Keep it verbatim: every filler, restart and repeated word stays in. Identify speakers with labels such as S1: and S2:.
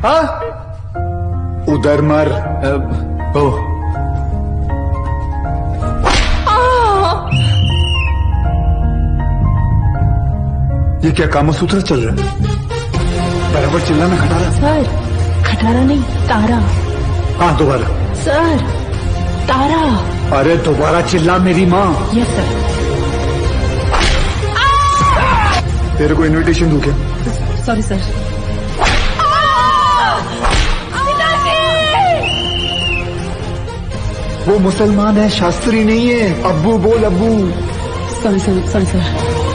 S1: हाँ उधर मर। ओ ये क्या कामसूत्र चल रहा है? बराबर चिल्लाना खटारा।
S2: सर खटारा नहीं तारा।
S1: हाँ दोबारा।
S2: सर तारा।
S1: अरे दोबारा चिल्ला मेरी माँ।
S2: Yes sir.
S1: तेरे को इनविटेशन दूं क्या?
S2: Sorry sir.
S1: वो मुसलमान है, शास्त्री नहीं है। अब्बू बोल अब्बू।
S2: Sorry sir sorry sir.